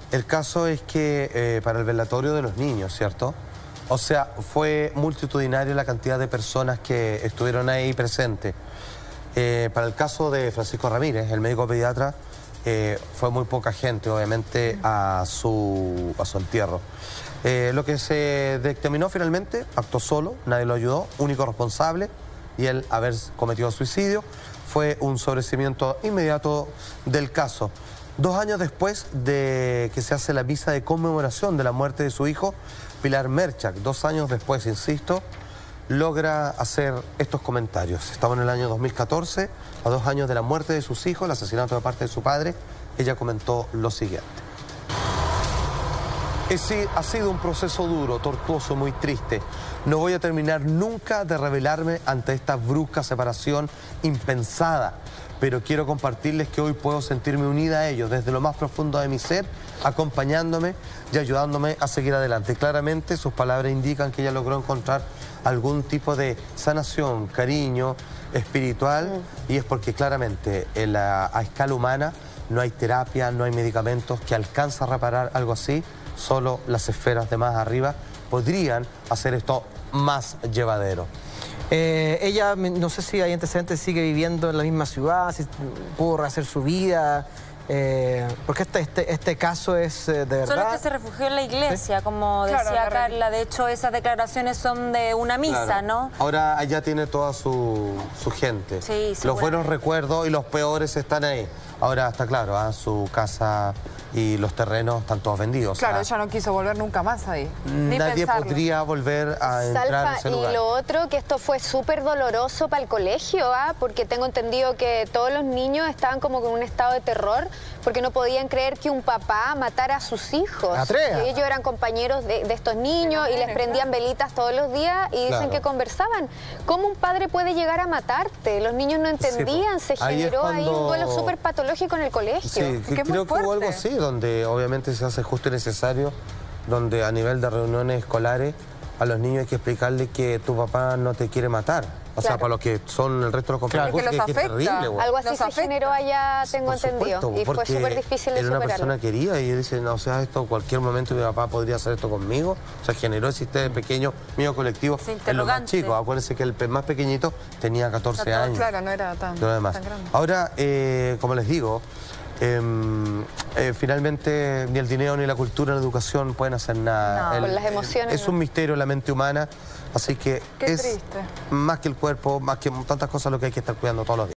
El caso es que para el velatorio de los niños, ¿cierto? O sea, fue multitudinaria la cantidad de personas que estuvieron ahí presentes. Para el caso de Francisco Ramírez, el médico pediatra, fue muy poca gente, obviamente, a su entierro. Lo que se dictaminó finalmente, actuó solo, nadie lo ayudó, único responsable, y él haber cometido suicidio, fue un sobreseimiento inmediato del caso. 2 años después de que se hace la misa de conmemoración de la muerte de su hijo, Pilar Merchak, 2 años después, insisto, logra hacer estos comentarios. Estamos en el año 2014, a 2 años de la muerte de sus hijos, el asesinato de parte de su padre. Ella comentó lo siguiente. Ha sido un proceso duro, tortuoso, muy triste. No voy a terminar nunca de rebelarme ante esta brusca separación impensada, pero quiero compartirles que hoy puedo sentirme unida a ellos desde lo más profundo de mi ser, acompañándome y ayudándome a seguir adelante. Claramente sus palabras indican que ella logró encontrar algún tipo de sanación, cariño espiritual, y es porque claramente a escala humana no hay terapia, no hay medicamentos que alcancen a reparar algo así. Solo las esferas de más arriba podrían hacer esto más llevadero. Ella, no sé si hay antecedentes, sigue viviendo en la misma ciudad, si pudo rehacer su vida, porque este caso es de verdad... Solo que se refugió en la iglesia, ¿sí? Como decía Carla, de hecho esas declaraciones son de una misa, claro, ¿no? Ahora allá tiene toda su gente. Sí, los buenos recuerdos y los peores están ahí. Ahora está claro, su casa y los terrenos están todos vendidos. Claro, ella no quiso volver nunca más ahí. Nadie podría volver a entrar en ese lugar. Y lo otro, que esto fue súper doloroso para el colegio, porque tengo entendido que todos los niños estaban como con un estado de terror porque no podían creer que un papá matara a sus hijos. Y ellos eran compañeros de estos niños y les prendían velitas todos los días y dicen que conversaban. ¿Cómo un padre puede llegar a matarte? Los niños no entendían, se generó ahí un duelo súper patológico en el colegio. Sí, creo que hubo algo así, donde obviamente se hace justo y necesario, donde a nivel de reuniones escolares a los niños hay que explicarles que tu papá no te quiere matar. O sea, para los que son el resto de los compañeros, que es terrible. Algo así se generó allá, tengo entendido, y fue súper difícil de superarlo. Era una persona querida y dice, no, o sea, esto cualquier momento mi papá podría hacer esto conmigo. O sea, generó ese pequeño miedo colectivo en los más chicos. Acuérdense que el más pequeñito tenía 14 años. Claro, no era tan grande. Ahora, como les digo, finalmente ni el dinero ni la cultura ni la educación pueden hacer nada. No, con las emociones es un misterio la mente humana, así que es triste. Más que el cuerpo, más que tantas cosas lo que hay que estar cuidando todos los días.